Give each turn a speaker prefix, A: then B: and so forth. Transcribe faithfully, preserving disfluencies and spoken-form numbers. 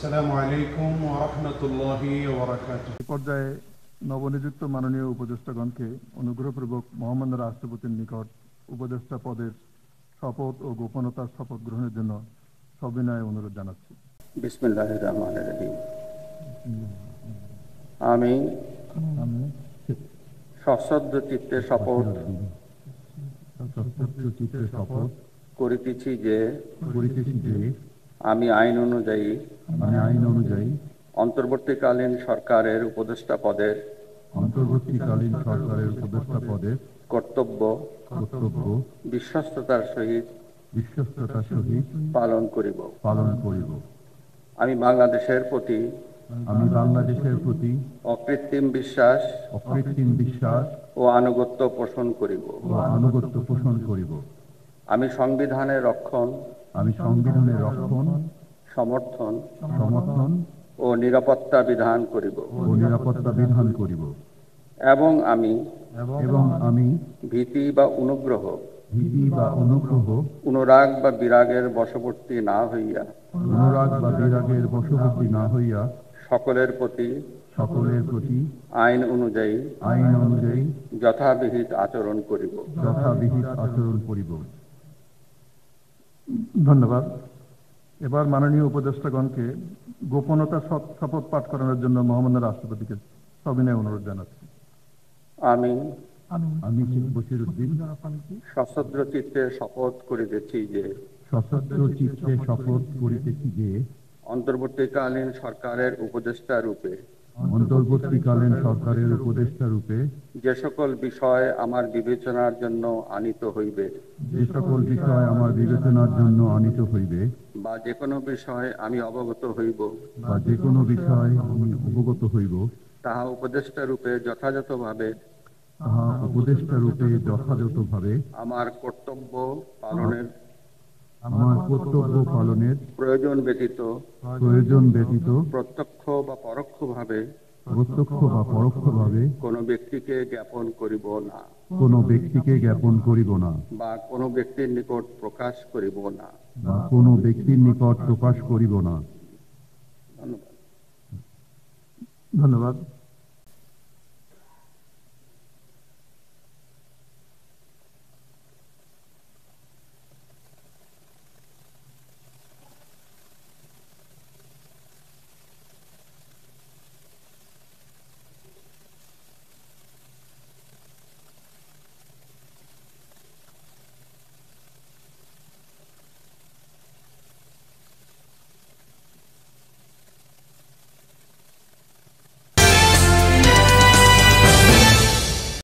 A: আসসালামু আলাইকুম ওয়া রাহমাতুল্লাহি ওয়া বারাকাতুহু।
B: এই পর্যায়ে নবনিযুক্ত মাননীয় উপদেষ্টাগণকে অনুগ্রহপূর্বক মহামান্য রাষ্ট্রপতির নিকট উপদেষ্টা পদের শপথ ও গোপনতার শপথ গ্রহণের জন্য সবিনয়ে অনুরোধ জানাচ্ছি।
C: বিসমিল্লাহির রহমানির রহিম। আমি
B: আমি
C: সশ্রদ্ধ চিত্তে শপথ
B: সশ্রদ্ধ চিত্তে শপথ
C: করিতেছি যে
B: করিতেছি যে
C: আমি আইন অনুযায়ী
B: আমি আইন অনুযায়ী
C: অন্তর্বর্তীকালীন সরকারের উপদেষ্টা পদের
B: অন্তর্বর্তীকালীন সরকারের উপদেষ্টা পদের
C: কর্তব্য
B: কর্তব্য
C: বিশ্বস্ততার সহিত
B: বিশ্বস্ততার সহিত
C: পালন করিব।
B: পালন করিব।
C: আমি বাংলাদেশের প্রতি
B: আমি বাংলাদেশের প্রতি
C: অকৃত্রিম বিশ্বাস
B: অকৃত্রিম বিশ্বাস
C: ও আনুগত্য পোষণ করিব।
B: ও আনুগত্য পোষণ করিব।
C: আমি সংবিধানের রক্ষণ,
B: আমি সংবিধানের রক্ষণ,
C: সমর্থন
B: সমর্থন
C: ও নিরাপত্তা বিধান করিব
B: ও নিরাপত্তা বিধান করিব
C: এবং আমি
B: এবং আমি
C: ভীতি বা অনুগ্রহ,
B: ভীতি বা অনুগ্রহ,
C: অনুরাগ বা বিরাগের বশবর্তী না হইয়া
B: অনুরাগ বা বিরাগের বশবর্তী না হইয়া
C: সকলের প্রতি
B: সকলের প্রতি
C: আইন অনুযায়ী
B: আইন অনুযায়ী
C: যথাবিহিত আচরণ করিব।
B: যথাবিহিত আচরণ করিব। ধন্যবাদ। এবার মাননীয় উপদেষ্টাগণকে গোপনতা শপথ পাঠ করানোর জন্য মহামান্য রাষ্ট্রপতিকে সবিনয় অনুরোধ জানাচ্ছি।
C: আমি
B: আমি শেখ বশির উদ্দিন
C: সশ্রদ্ধ চিত্তে শপথ করিতেছি যে
B: সশ্রদ্ধ চিত্তে শপথ করিতেছি যে
C: অন্তর্বর্তীকালীন সরকারের উপদেষ্টা রূপে
B: অন্তর্বর্তীকালীন সরকারের উপদেষ্টা রূপে
C: যে সকল বিষয় আমার বিবেচনার জন্য আনিত হইবে
B: যে সকল বিষয় আমার বিবেচনার জন্য আনিত হইবে
C: বা যে কোনো বিষয় আমি অবগত হইব
B: বা যে কোনো বিষয় আমি অবগত হইব
C: তাহা উপদেষ্টা রূপে যথাযথভাবে
B: তাহা উপদেষ্টা রূপে যথাযথভাবে
C: আমার কর্তব্য পালনের
B: আমার কর্তব্য পালনের
C: প্রয়োজন ব্যতীত
B: প্রয়োজন ব্যতীত
C: প্রত্যক্ষ বা পরোক্ষভাবে
B: প্রত্যক্ষ বা পরোক্ষভাবে
C: কোনো ব্যক্তিকে জ্ঞাপন করিব না
B: কোনো ব্যক্তিকে জ্ঞাপন করিব না
C: বা কোনো ব্যক্তির নিকট প্রকাশ করিব না।
B: বা কোনো ব্যক্তির নিকট প্রকাশ করিব না।
C: ধন্যবাদ।
B: ধন্যবাদ।